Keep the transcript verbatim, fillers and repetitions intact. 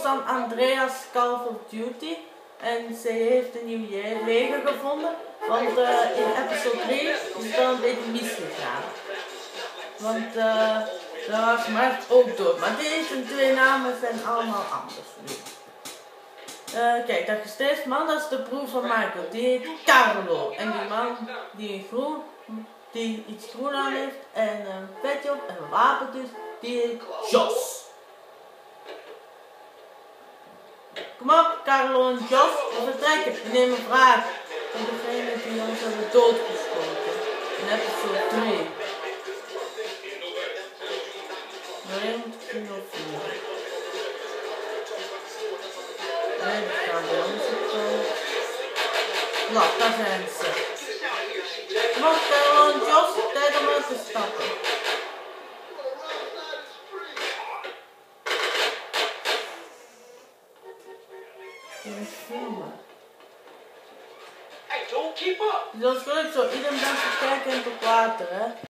dan Andreas Call of Duty. En ze heeft een nieuw leger gevonden. Want uh, in episode drie is het dan een beetje misgegaan. Want uh, daar was Mart ook dood. Maar deze twee namen zijn allemaal anders nu. Uh, kijk, dat is steeds man, dat is de broer van Michael. Die heet Carlo. En die man die een groen, die iets groen aan heeft en een petje op en een wapen dus, die heet Jos. Kom op, Carlo en Jos, we vertrekken. We nemen een vraag van degene die ons hebben doodgeschoten. In episode drie. Nee, moet ik nu nog vier. Nee, dat gaan we ons op. Nou, daar zijn ze. Kom op, Carlo en Jos, tijd om uit te stappen. Hey, don't keep up. Dat is gelukkig zo. Iedereen blijft kijken in het water, hè.